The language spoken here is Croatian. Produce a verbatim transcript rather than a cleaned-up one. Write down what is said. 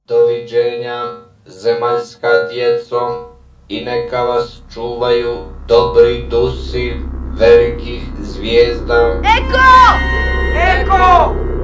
Doviđenja, zemaljska djeco, i neka vas čuvaju dobri dusi velikih zvijezda. Eko! Eko!